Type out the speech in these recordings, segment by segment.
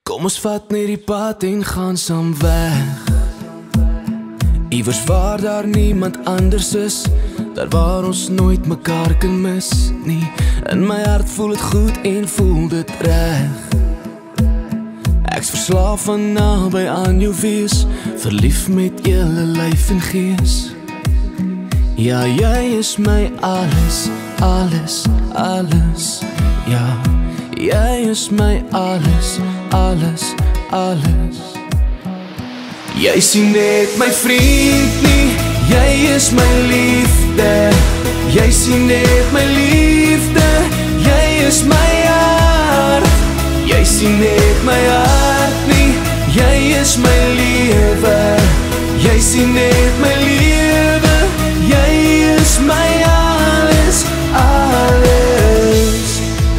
Kom ons vat net die pad en gaan saam weg. Iewers waar daar niemand anders is, daar waar ons nooit mekaar kan mis nie. In my hart voel het goed en voel dit reg. Ek's verslaaf van naby aan jou wees, verlief met hele lyf en gees. Ja, jy is my alles, alles, alles. Ja, jy is my alles, alles, alles. Jy sien net my vriend nie, jy is my liefde. Jy sien net my liefde, jy is my hart. Jy sien net my hart nie, jy is my lewe. Jy sien net my lewe, jy is my alles, alles.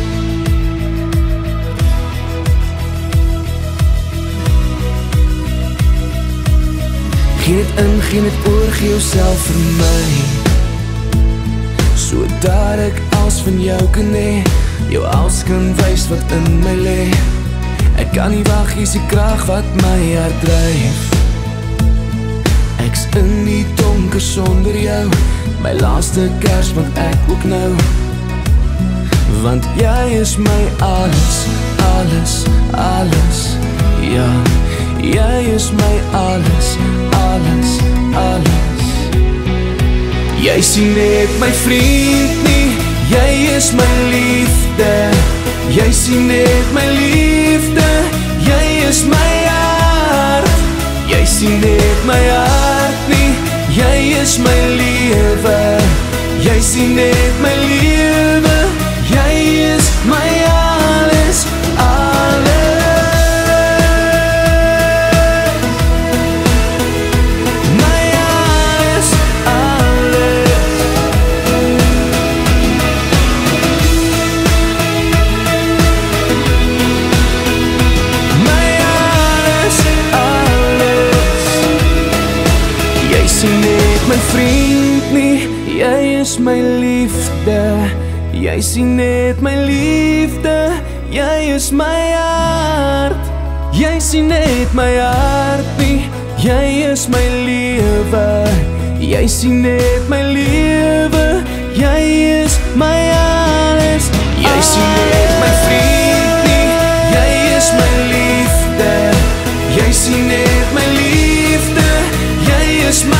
Gee het in, gee het oor, gee jouself vir my, sodat ek als van jou kan hê, jou als kan wys wat in my lê. Ek kan nie wag, hier is die krag wat my hart dryf. Ek's in die donker sonder jou, my laaste kers want ek ook nou. Want jy is my alles, alles, alles. Ja, jy is my alles, alles, alles. Jy sien net my vriend nie, jy is my liefde. Jy sien net my liefde, jy is my hart. Jy sien net my hart nie, jy is my lewe. Jy sien net my lewe, jy is my alles, alles. My vriend nie, jy is my liefde. Jy sien net my liefde, jy is my hart. Jy sien net my hart nie, jy is my lewe. Jy sien net my lewe, jy is my alles. Jy sien net my vriend nie, jy is my liefde. Jy sien net my liefde, jy is my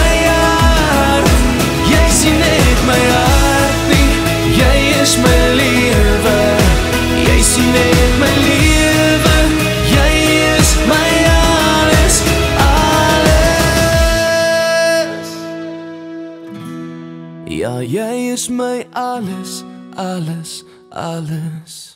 my hart nie, jy is my lewe. Jy sien net my lewe, jy is my alles, alles. Ja, jy is my alles, alles, alles.